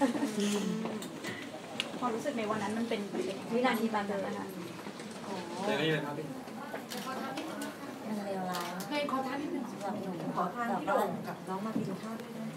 ความรู้สึกในวันนั้นมันเป็นวินาทีแบบนั้นนะคะเลยนี่เลยครับพี่มันเลวร้ายให้ขอท่านิดนึงสำหรับหนูขอท่าพี่โด่งกับน้องมากินข้าวด้วยนะ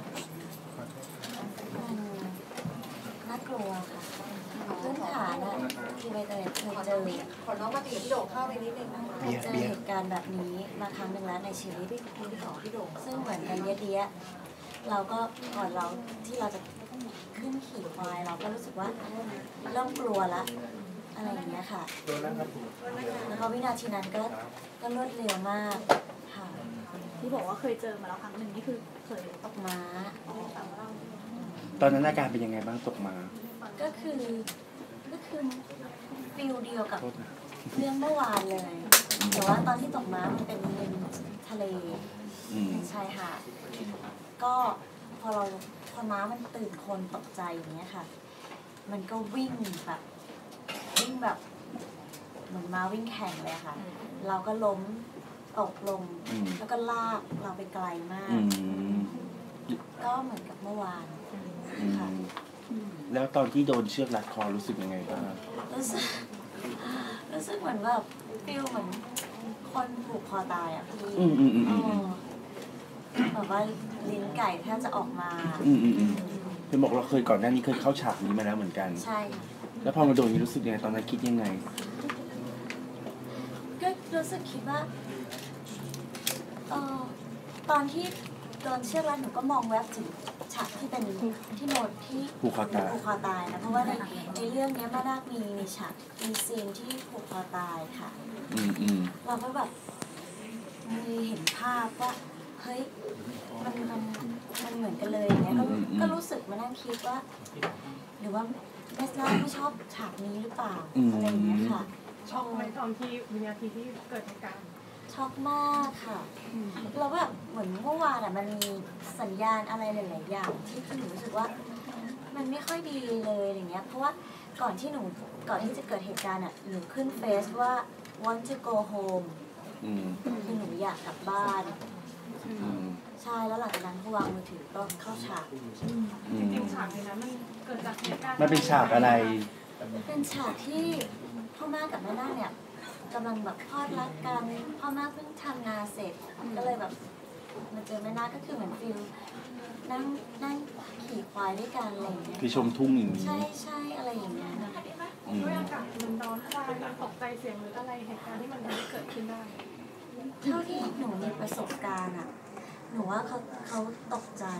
น่ากลัวค่ะพื้นฐานอะคือใบเตยเคยเจอขอน้องมากินพี่โด่งเข้าไปนิดนึงนะคะเคยเจอเหตุการณ์แบบนี้มาครั้งหนึ่งแล้วในชีวิตของพี่โด่งซึ่งเหมือนกันเยอะๆเราก็ก่อนเราที่เราจะขึ้นขี่ควายเราก็รู้สึกว่าเริ่มกลัวละอะไรอย่างเงี้ยค่ะแล้วก็วินาทีนั้นก็รวดเร็วมากค่ะที่บอกว่าเคยเจอมาแล้วครั้งหนึ่งนี่คือเคยตกม้าตอนนั้นอาการเป็นยังไงบ้างตกม้าก็คือฟิลเดียวกับเรื่องเมื่อวานเลยแต่ว่าตอนที่ตกม้ามันเป็นริมทะเลชายหาดก็พอม้ามันตื่นคนตกใจอย่างเงี้ยค่ะมันก็วิ่งแบบเหมือนม้าวิ่งแข่งเลยค่ะเราก็ล้มตกลงแล้วก็ลากเราไปไกลมากก็เหมือนกับเมื่อวานค่ะแล้วตอนที่โดนเชือกรัดคอรู้สึกยังไงบ้างรู้สึกเหมือนแบบฟิลเหมือนคนผูกคอตายอ่ะพี่แบบว่าลิ้นไก่แทบจะออกมาเป็นบอกเราเคยก่อนหน้านี้เคยเข้าฉากนี้มาแล้วเหมือนกันใช่แล้วพอมาโดนนี้รู้สึกยังไงตอนนั้นคิดยังไงก็รู้สึกคิดว่าตอนที่โดนเชือกรัดหนูก็มองแวบถึงฉากที่เป็นที่โดนที่ผูกคอตายนะเพราะว่าในเรื่องนี้มานาคมีฉากมีซีนที่ผูกคอตายค่ะเราก็แบบมีเห็นภาพว่าเฮ้ยมันเหมือนกันเลยอย่างเงี้ยก็รู้สึกมานั่งคิดว่าหรือว่าเบสล่าไม่ชอบฉากนี้หรือเปล่าอะไรอย่างเงี้ยค่ะช็อกไหมตอนที่วินาทีที่เกิดเหตุการณ์ช็อกมากค่ะเราแบบเหมือนเมื่อวานอ่ะมันมีสัญญาณอะไรหลายๆอย่างที่หนูรู้สึกว่ามันไม่ค่อยดีเลยอย่างเงี้ยเพราะว่าก่อนที่จะเกิดเหตุการณ์อ่ะหนูขึ้นเฟซว่า want to go home คือหนูอยากกลับบ้านใช่แล้วหลังจากนั้นพอวางมือถือก็เข้าฉากจริงๆฉากในนั้นมันเกิดจากเหตุการณ์มันเป็นฉากอะไรเป็นฉากที่พ่อแม่กับแม่นาคเนี่ยกำลังแบบพลอดรักกันพ่อแม่เพิ่งทำงานเสร็จก็เลยแบบมาเจอแม่นาคก็คือเหมือนฟิลนั่งขี่ควายด้วยกันอะไรอย่างเงี้ยคือชมทุ่งอย่างนี้ใช่อะไรอย่างเงี้ยด้วยอากาศมันร้อนควายมันตกใจเสียงหรืออะไรเหตุการณ์ที่มันเกิดขึ้นได้เท่าที่หนูมีประสบการณ์อ่ะหนูว่าเขาตกใจ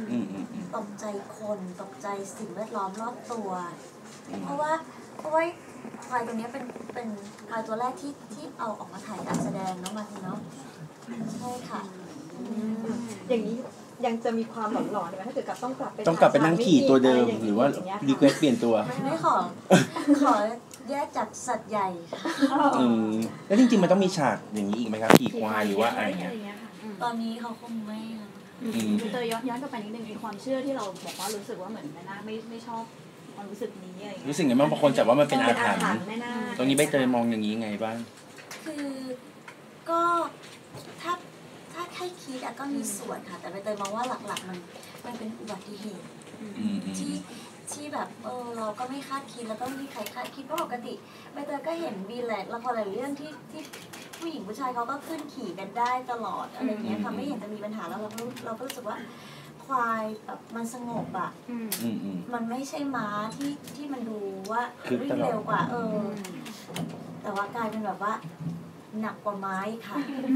คนตกใจสิ่งแวดล้อมรอบตัวเพราะว่าควายตัวนี้เป็นควายตัวแรกที่เอาออกมาถ่ายการแสดงเนาะมาทีเนาะใช่ค่ะอย่างนี้ยังจะมีความหลอนๆไหมถ้าเกิดต้องกลับไปนั่งขี่ตัวเดิมหรือว่ารีเควสเปลี่ยนตัวไม่ขอแยกจากสัตว์ใหญ่แล้วจริงๆมันต้องมีฉากอย่างนี้อีกไหมครับขี่ควายหรือว่าอะไรเงี้ยตอนนี้เขาคงไม่เตยย้อนกลับไปนิดนึงในความเชื่อที่เราบอกว่ารู้สึกว่าเหมือนแม่นาคไม่ชอบความรู้สึกนี้อะไรรู้สึกไงบ้างบางคนจับว่ามันเป็นอาถรรพ์ตรงนี้ใบเตยมองอย่างนี้ไงบ้างคือก็ถ้าแค่คิดก็มีส่วนค่ะแต่ใบเตยมองว่าหลักๆมันเป็นอุบัติเหตุที่แบบเราก็ไม่คาดคิดแล้วก็ไม่มีใครคาดคิดเพราะปกติใบเตยก็เห็นมีหลายละครหลายเรื่องที่ผู้หญิงผู้ชายเขาก็ขึ้นขี่กันได้ตลอดอะไรเงี้ยค่ะไม่เห็นจะมีปัญหาแล้วเราก็รู้สึกว่าควายแบบมันสงบอ่ะมันไม่ใช่ม้าที่มันดูว่าวิ่งเร็วกว่าแต่ว่ากลายเป็นแบบว่าหนักกว่าไม้ค่ะ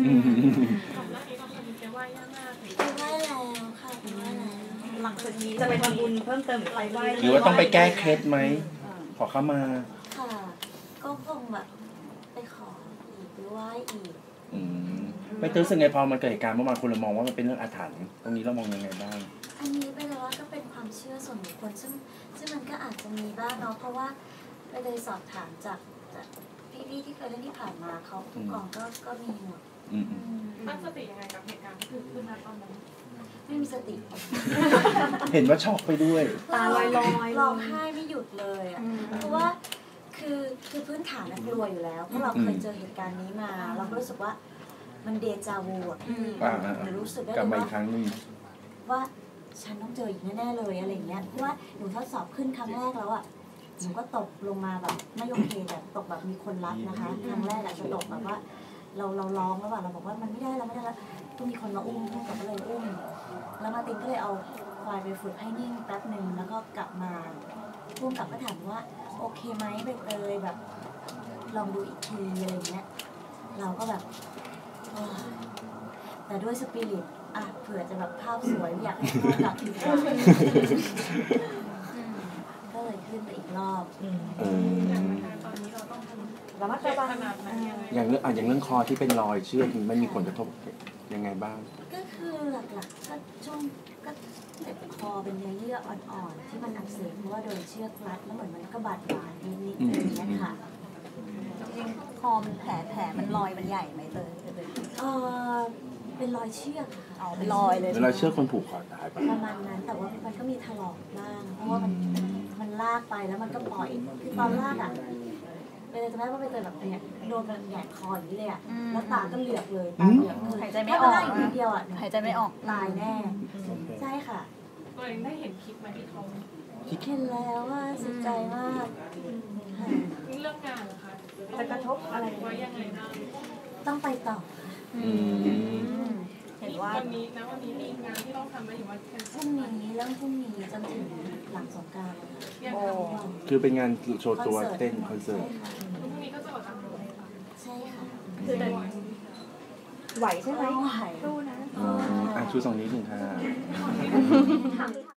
ไปไหว้ย่านาคไปไหว้แล้วค่ะไปไหว้แล้วหลังจากนี้จะไปทำบุญเพิ่มเติมไปไหว้หรือว่าต้องไปแก้เคล็ดไหมขอเข้ามาค่ะก็คงแบบไปขออีกไปไหว้อีกไม่รู้สึกไงพอมันเกิดเหตุการณ์เมื่อวานคนเรามองว่ามันเป็นเรื่องอาถรรพ์ตรงนี้เรามองยังไงบ้างอันนี้ไปเลยว่าก็เป็นความเชื่อส่วนบุคคลซึ่งมันก็อาจจะมีบ้างเนาะเพราะว่าไปเลยสอบถามจากพี่ที่เคยเล่นที่ผ่านมาเขาทุกกองก็มีหมดตั้งสติยังไงกับเหตุการณ์ที่เกิดขึ้นณตอนนั้นไม่มีสติเห็นว่าช็อกไปด้วยตาลอยร้องไห้ไม่หยุดเลยอ่ะเพราะว่าคือพื้นฐานกลัวอยู่แล้วเพราะเราเคยเจอเหตุการณ์นี้มาเราก็รู้สึกว่ามันเดจาวูอ่ะหนูรู้สึกได้เลยว่าฉันต้องเจออีกแน่ๆเลยอะไรอย่างเงี้ยเพราะว่าหนูทดสอบขึ้นครั้งแรกแล้วอ่ะหนูก็ตกลงมาแบบไม่โอเคแต่ตกแบบมีคนรับนะคะครั้งแรกอะจะตกแบบว่าเราร้องแล้วแบบเราบอกว่ามันไม่ได้แล้วต้องมีคนมาอุ้มพุ่งกับก็เลยอุ้มแล้วมาตินก็เลยเอาควายไปฝึกให้นิ่งแป๊บหนึ่งแล้วก็กลับมาพุ่งกลับก็ถามว่าโอเคไหมใบเตยแบบลองดูอีกทีอะไรเงี้ยเราก็แบบแต่ด้วยสปิริตอ่ะเผื่อจะแบบภาพสวยอยากให้พ่อกลับดีกว่าก็เลยขึ้นไปอีกรอบอย่างนะคะตอนนี้เราต้องทำระมัดเจ็ระบวังขนาดไหนยังไงอย่างเรื่องคอที่เป็นรอยเชือกมันมีผลกระทบยังไงบ้างก็คือหลักๆก็ช่วงก็เจ็บคอเป็นเนื้อเยื่ออ่อนๆที่มันอักเสบเพราะว่าโดนเชือกรัดแล้วเหมือนมันก็บาดบาดนิดๆอะไรอย่างเงี้ยค่ะจริงๆคอมันแผลมันรอยมันใหญ่ไหมเตยเป็นรอยเชือกค่ะเอาเป็นรอยเลยเวลาเชือกคนผูกคอตายปะประมาณนั้นแต่ว่ามันก็มีถลอกบ้างเพราะว่ามันลากไปแล้วมันก็ปล่อยคือตอนลากอ่ะไปเลยจำได้ว่าไปเจอแบบเนี้ยโดนมันแหงกคออย่างนี้เลยอ่ะแล้วตาก็เหลือกเลยตาเหลือกคือหายใจไม่ออกถ้ามันลากอยู่นิดเดียวอ่ะหายใจไม่ออกตายแน่ใช่ค่ะตัวเองได้เห็นคลิปไหมที่เขาเห็นแล้วว่าเสียใจมากค่ะเรื่องงานเหรอคะจะกระทบอะไรไว้ยังไงบ้างต้องไปต่อค่ะเห็นว่าวันนี้มีงานที่ต้องทำไหมหรือว่าแคนพเซิรุ่ลงนี้เริ่มพรุ่งนี้จนถึงหลังสงกรานต์เลยค่ะยังทำอยู่คือเป็นงานโชว์ตัวเต้นคอนเสิร์ตพรุ่งนี้ก็จะออกทำเลยค่ะใช่ค่ะคือเดินไหวใช่ไหมไหวสู้นะชูสองนิ้วหนึ่งค่ะถาม